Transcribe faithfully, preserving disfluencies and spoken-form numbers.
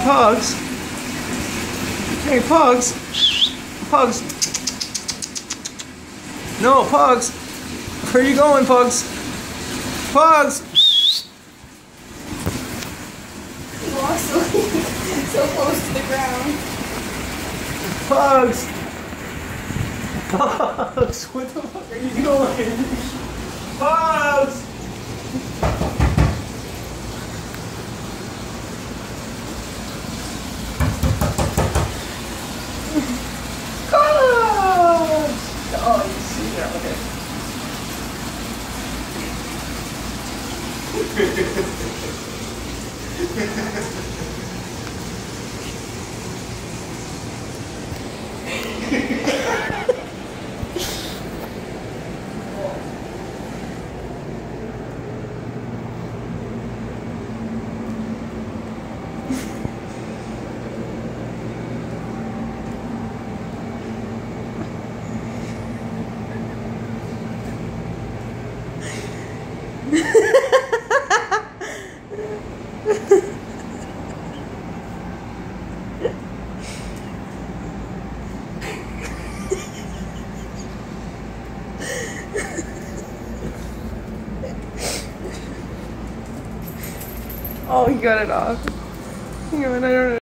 Pugz. Hey, Pugz. Pugz. No, Pugz. Where are you going, Pugz? Pugz. He walks so, so close to the ground. Pugz. Pugz. What the fuck are you doing? Pugz. Oh, you see that? Okay. Oh, he got it off. Hang on, I don't know.